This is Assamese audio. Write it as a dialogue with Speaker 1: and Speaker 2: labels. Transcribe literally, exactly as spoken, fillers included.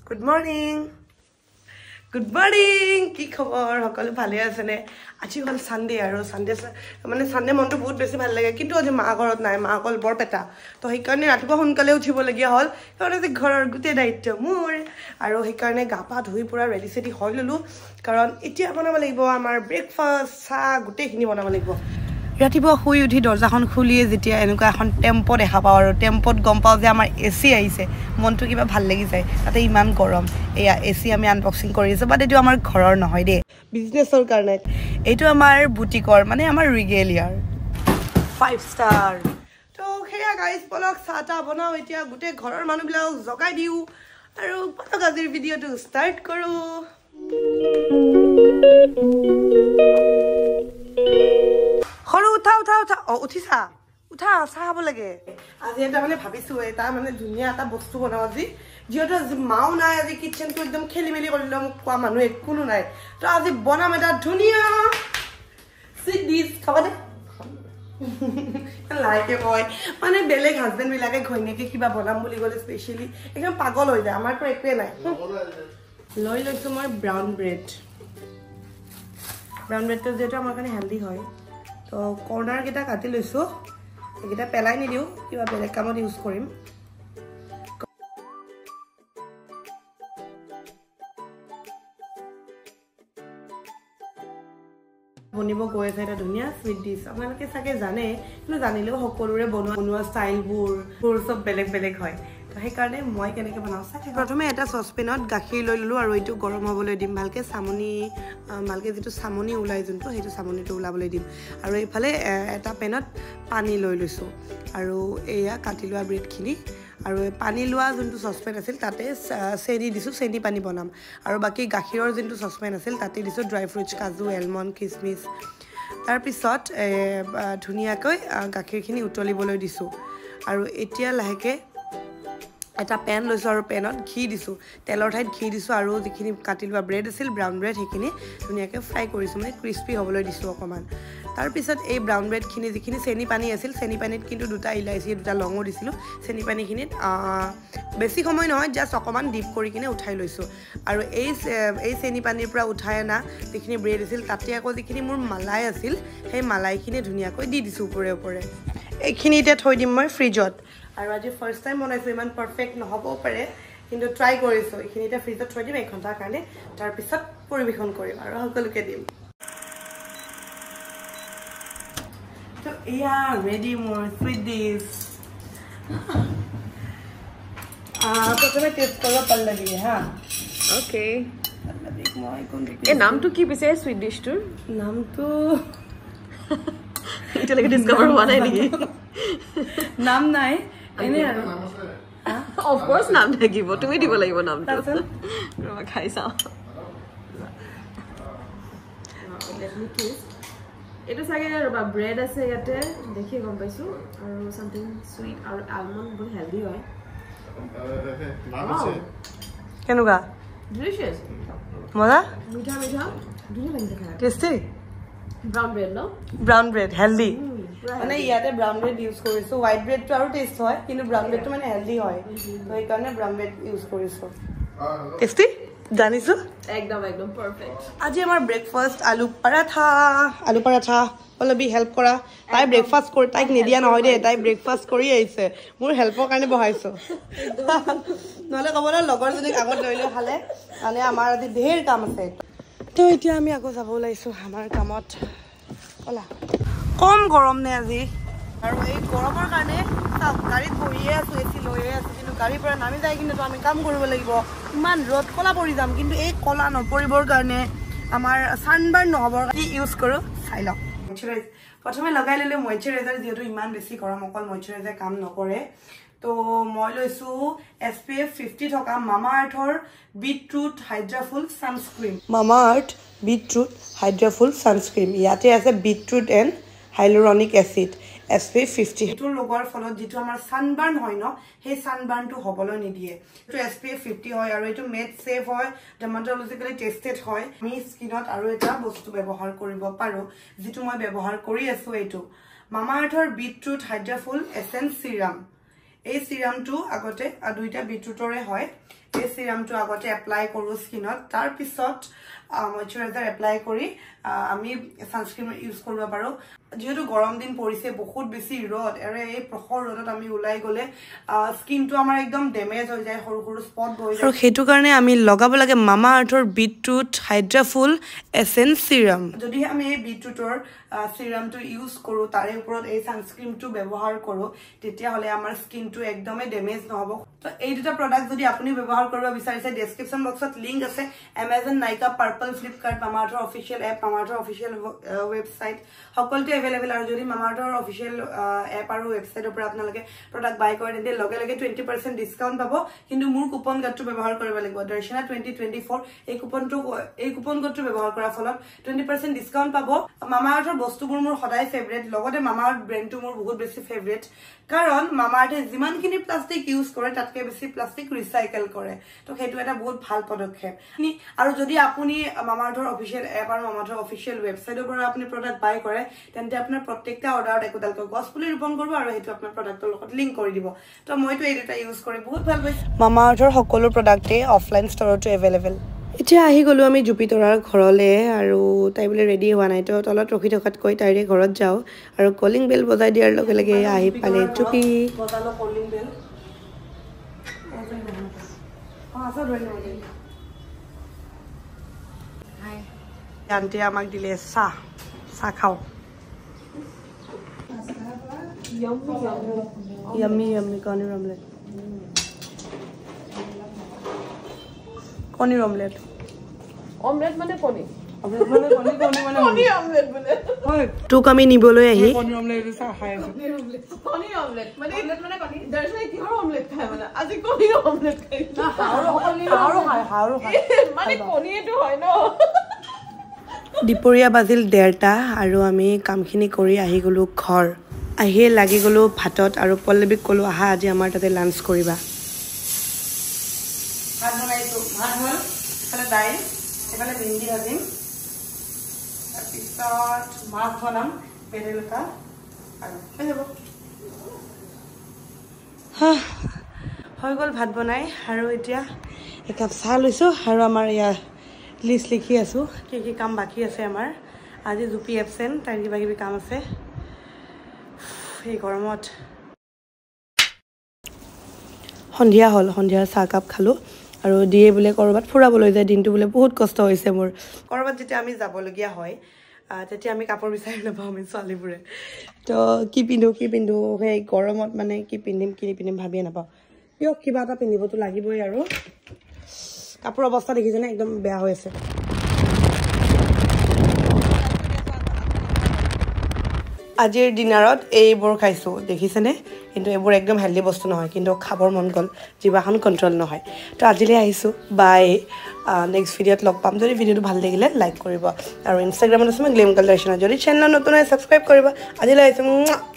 Speaker 1: Good morning. Good morning. Ki khobor hokole bhale asene. Aji hol Sunday aro Sunday mane Sunday monto bahut beshi bhal lage kintu aji ma gorot nai ma kol bor peta. To hei karone ratipuwa honkale uthibo lagia hol. Karone je ghoror gute daitto mur aro hei karone ga pa dhui pura ready city hoi lolu karon etia banaba lagibo amar breakfast sa gute khini banaba lagibo. Ratipuwa hui uthi dorjakhon khuliye jetia enuka ekhon tempo dekha paw aro tempot gom paw je amar A C aise montu kiba bhal lagi jay tate iman gorom eya A C ami unboxing koriso but etu amar ghoror nohoy de business or karone etu amar boutique or mane amar regalia five star to heya guys bolok sata banao etia gute ghoror manu bila jogai diu aro bolok azir video to start koru Holo utha utha utha o uthisa utha sa habo lage azi eta mane bhabisu eta mane dunia eta bostu banao azi jioto mao nai azi kitchen to ekdom kheli meli korilom kwa manu ekunu nai to azi bonam eta dunia sit this khabade like boy mane beleg husband bilage khoine ke kiba bonam boli gole specially ekdom pagol hoy jay amar to ekwe nai loi loisu moi brown bread brown bread to jeto amar kane healthy hoy তো কর্নার কেটা কাটি লইছো এটা পেলাই নি দিও কিবা বেলেগ কামত ইউজ কৰিম বনিব গৈ আছে এটা ধুনিয়া সুইট ডিশ আপোনালোকে সাকে জানে কিন্তু জানিলেও সকলোৰে বনোৱা বনোৱা স্টাইল বোৰ বোৰ সব বেলেগ বেলেগ হয় তো সেই কাৰণে মই কেনেকৈ বনাও সাকে প্ৰথমে এটা সসপেনত গাখীৰ লৈ ললো আৰু এইটো গৰম হ'বলৈ দিম ভালকে সামনি মালকে যেটো সামনি উলাই জুনটো হেটো সামনিটো উলাবলৈ দিম আৰু এইফালে এটা পেনত পানী লৈ লৈছো আৰু এয়া কাটি লোৱা ব্ৰেড খিনি আৰু পানী লোৱা জুনটো সসপেন আছিল তাতে চেনি দিছো চেনি পানী বনাম আৰু বাকি গাখীৰৰ জুনটো সসপেন আছিল তাতে দিছো ড্ৰাই ফ্ৰুটছ কাজু এলমন্ড কিসমিস তাৰ পিছত ধুনিয়াকৈ গাখীৰখিনি উতলিবলৈ দিছো আৰু এতিয়া লাহেকে এটা পেন লৈছো আৰু পেনত ঘি দিছো তেলৰ ঠাইত ঘি দিছো আৰু যিখিনি কাটি লোৱা ব্ৰেড আছিল ব্ৰাউন ব্ৰেড হেখিনি ধুনিয়াকৈ ফ্ৰাই কৰিছো মানে ক্ৰিস্পি হ'বলৈ দিছো অকমান তাৰ পিছত এই ব্ৰাউন ব্ৰেড খিনি যিখিনি চেনি পানী আছিল চেনি পানীত কিন্তু দুটা ইলাইচি দুটা লঙো দিছিলো চেনি পানী খিনিত বেছি সময় নহয় জাস্ট অকমান ডিপ কৰি কিনে উঠাই লৈছো আৰু এই এই চেনি পানীৰ পৰা উঠাই না যিখিনি ব্ৰেড আছিল তাতে আকৌ যিখিনি মোৰ মালাই আছিল সেই মালাইখিনি ধুনিয়াকৈ দি দিছো ওপৰে ওপৰে এইখিনি এতিয়া থৈ দিম মই ফ্ৰিজত আৰু আজি ফাৰ্স্ট টাইম বনাইছো ইমান পাৰফেক্ট নহব পাৰে কিন্তু ট্ৰাই কৰিছো এইখিনিতে ফ্ৰিজত থৈ দিম এক ঘণ্টাৰ কাৰণে তাৰ পিছত পৰিবেশন কৰিম আৰু সকলোকে দিম তো ইয়া ৰেডি মোৰ সুইট ডিশ আ প্ৰথমে টেষ্ট কৰিব পাৰলে দিয়ে হা
Speaker 2: ওকে এ নামটো কি পিছে সুইট ডিশটোৰ
Speaker 1: নামটো
Speaker 2: এটা লাগে ডিসকভাৰ হোৱা নাই নেকি
Speaker 1: নাম নাই এনে আৰু
Speaker 2: অফ কোর্স নাম থাকিব তুমি দিব লাগিব নামটো ৰবা খাই চাও এটা সাগে ৰবা ব্ৰেড আছে ইয়াতে দেখি গম পাইছো আৰু সামথিং সুইট আৰু আলমন্ড বহুত হেলদি হয় নাম আছে
Speaker 1: কেনুকা
Speaker 2: ডিলিশিয়াস
Speaker 1: মজা
Speaker 2: মিঠা মিঠা ধুনীয়া লাগে খাই
Speaker 1: tasty
Speaker 2: brown bread no
Speaker 1: brown bread healthy মানে ইয়াতে ব্রাউন ব্রেড ইউজ কৰিছো হোয়াইট ব্রেড তো আৰু টেস্ট হয় কিন্তু ব্রাউন ব্রেড তো মানে হেলদি হয় তো এই কাৰণে ব্রাউন ব্রেড ইউজ কৰিছো টেস্টি জানিছো
Speaker 2: একদম একদম পারফেক্ট
Speaker 1: আজি আমাৰ ব্ৰেকফাষ্ট আলু পৰাঠা আলু পৰাঠা অলবি হেল্প কৰা তাই ব্ৰেকফাষ্ট কৰি তাইক নিদিয়া নহয় দে তাই ব্ৰেকফাষ্ট কৰি আহিছে মোৰ হেল্পৰ কাৰণে বহাইছো নহলে কবলে লগৰ যদি আগত লৈলে খালে মানে আমাৰ আজি ঢেৰ কাম আছে তো এতিয়া আমি আকৌ যাব লাইছো আমাৰ কামত ওলা কম গৰম নে আজি আৰু এই গৰমৰ কাৰণে গাড়ীত বহিয়ে আছো এচি লৈয়ে আছো কিন্তু গাড়ীৰ পৰা নামি যায় কিন্তু আমি কাম কৰিব লাগিব ইমান ৰ'দ কলা পৰি যাম কিন্তু এই কলা নপৰিবৰ কাৰণে আমাৰ সানবাৰ্ন নহবৰ কি ইউজ কৰো চাই লওক প্ৰথমে লগাই ললে ময়শ্চাৰাইজাৰ যেটো ইমান বেছি গৰম অকল ময়শ্চাৰাইজাৰ কাম নকৰে তো মই লৈছো এছ পি এফ ফিফটি থকা মামা আৰ্থৰ বিটৰুট হাইড্ৰাফুল সানস্ক্ৰীন মামা আৰ্থ বিটৰুট হাইড্ৰাফুল সানস্ক্ৰীন ইয়াতে আছে beetroot and hyaluronic acid S P F fifty এটোৰ লগৰ ফলত যেটো আমাৰ সানবাৰ্ন হয় ন সেই সানবাৰ্নটো হ'বলৈ নিদিয়ে এটো এছ পি এফ ফিফটি হয় আৰু এটো মেড সেফ হয় ডাৰ্মাটোলজিক্যালি টেষ্টেড হয় আমি স্কিনত আৰু এটা বস্তু ব্যৱহাৰ কৰিব পাৰো যেটো মই ব্যৱহাৰ কৰি আছো এটো মামা আৰ্থৰ বিটৰুট হাইড্ৰাফুল এসেন্স সিৰাম এই সিৰামটো আগতে দুইটা বিটৰুটৰে হয় এই সিরামটো আগতে এপ্লাই কৰো স্কিনত তাৰ পিছত ময়শ্চাৰাইজাৰ এপ্লাই কৰি আমি সানস্ক্রিন ইউজ কৰিব পাৰো যেহেতু গৰম দিন পৰিছে বহুত বেছি ৰদ আৰু এই প্ৰখৰ ৰদত আমি উলাই গলে স্কিনটো আমাৰ একদম ড্যামেজ হৈ যায় সৰু সৰু স্পট হৈ যায় আৰু হেতু কাৰণে আমি লগাব লাগে মামা আৰ্থৰ বিটৰুট হাইড্ৰাফুল এসেন্স সিরাম যদি আমি এই বিটৰুটৰ সিরামটো ইউজ কৰো তাৰে ওপৰত এই সানস্ক্রিনটো ব্যৱহাৰ কৰো তেতিয়া হলে আমাৰ স্কিনটো একদমে ড্যামেজ নহব তো এই দুটা প্ৰডাক্ট যদি আপুনি ব্যৱহাৰ কৰিব বিচাৰিছে ডেসক্ৰিপচন বক্সত লিংক আছে Amazon নাইকা পাৰ্পল ফ্লিপকাৰ্ট মামা আৰ্থৰ অফিচিয়েল এপ মামা আৰ্থৰ অফিচিয়েল ওয়েবসাইট সকলোতে अवेलेबल আৰু যদি মামা আৰ্থৰ অফিচিয়েল এপ আৰু ওয়েবসাইটৰ পৰা আপোনালোকে প্ৰডাক্ট বাই কৰে তেন্তে লগে লগে twenty percent ডিসকাউন্ট পাব কিন্তু মোৰ কুপন কোডটো ব্যৱহাৰ কৰিব লাগিব দৰ্শনা twenty twenty-four এই কুপনটো এই কুপন কোডটো ব্যৱহাৰ কৰাৰ ফলত twenty percent ডিসকাউন্ট পাব মামা আৰ্থৰ বস্তুবোৰ মোৰ সদায় ফেভাৰিট লগতে মামা আৰ্থ ব্র্যান্ডটো মোৰ বহুত বেছি ফেভাৰিট কাৰণ মামা আৰ্থে যিমানখিনি প্লাষ্টিক ইউজ কৰে তাতকৈ বেছি প্লাষ্টিক ৰিসাইকেল কৰে তো হেতু এটা বহুত ভাল পদক্ষেপ আৰু যদি আপুনি মামা আৰ্থৰ অফিচিয়েল এপ আৰু মামা আৰ্থৰ অফিচিয়েল ওয়েবসাইটৰ পৰা আপুনি প্ৰডাক্ট বাই কৰে তেন্তে আপোনাৰ প্ৰত্যেকটা অৰ্ডাৰত একোডালকৈ গছ পুলি ৰোপণ কৰিব আৰু হেতু আপোনাৰ প্ৰডাক্টৰ লগত লিংক কৰি দিব তো মইতো এই দুটা ইউজ কৰি বহুত ভাল পাইছো মামা আৰ্থৰ সকলো প্ৰডাক্টে অফলাইন ষ্টৰতো अवेलेबल এতিয়া আহি গলো আমি জুপিতৰাৰ ঘৰলে আৰু তাই বলে ৰেডি হোৱা নাই তো তলত ৰখি থকাতকৈ তাইৰে ঘৰত যাও আৰু কলিং বেল বজাই দিয়াৰ লগে লগে আহি পালে জুপি বজালো কলিং বেল আছা ধৰি হাই আন্টি আমাক দিলে চাহ চাহ খাও yummy yummy কণীৰ অমলেট কণীৰ অমলেট
Speaker 2: অমলেট মানে কণী
Speaker 1: অমলেট মানে কণী কণী মানে
Speaker 2: কণী অমলেট মানে
Speaker 1: হয় তো আমি নিবলৈ আহি কণী অমলেট চাহ খাই আছো
Speaker 2: কণী অমলেট মানে অমলেট মানে কণী দৰ্শনা কিহৰ অমলেট খায় মানে আজি কণী অমলেট খাই
Speaker 1: হাওৰ কণী হাওৰ খায় হাওৰ খায়
Speaker 2: মানে কণীটো হয় ন
Speaker 1: দুপৰীয়া বাজিল ডেৰটা আৰু আমি কামখিনি কৰি আহি গলো ঘৰ আহি লাগি গলো ভাতত আৰু পল্লৱীক কলো আহা আজি আমাৰ তাতে লাঞ্চ কৰিবা ভাত বনাইছো ভাত হল এফালে দাইল এফালে ভেন্দি ভাজিম তাৰপিছত মাছ বনাম বেৰেলকা আৰু হৈ যাব হৈ গ'ল ভাত বনাই আৰু এতিয়া একাপ চাহ লৈছো আৰু আমাৰ ইয়া লিষ্ট লিখি আছো কি কি কাম বাকি আছে আমাৰ আজি জুপি এবসেন্ট তাই কিবা কিবি কাম আছে এই গৰমত সন্ধিয়া হল সন্ধিয়াৰ চাহ কাপ খালো আৰু দিয়ে বোলে কৰবাত ফুৰাবলৈ যায় দিনটো বোলে বহুত কষ্ট হৈছে মোৰ কৰবাত যেতিয়া আমি যাবলগীয়া হয় তেতিয়া আমি কাপোৰ বিচাৰি নাপাওঁ আমি ছোৱালীবোৰে তো কি পিন্ধো কি পিন্ধো সেই গৰমত মানে কি পিন্ধিম কি পিন্ধিম ভাবিয়ে নাপাওঁ কিয় কিবা এটা পিন্ধিবতো লাগিবই আৰু কাপোৰ অৱস্থা দেখিছেনে একদম বেয়া হৈ আছে আজিৰ ডিনাৰত এইবোৰ খাইছো দেখিছেনে কিন্তু এইবোৰ একদম হেলদি বস্তু নহয় কিন্তু খাবৰ মন গল জিভাখন কন্ট্ৰোল নহয় তো আজিলৈ আহিছো বাই নেক্সট ভিডিঅ'ত লগ পাম যদি ভিডিঅ'টো ভাল লাগিলে লাইক কৰিব আৰু ইনষ্টাগ্ৰামত আছে মই গ্লেম গাৰ্ল দৰ্শনা যদি চেনেল নতুন হয় সাবস্ক্ৰাইব কৰিব আজিলৈ আহিছো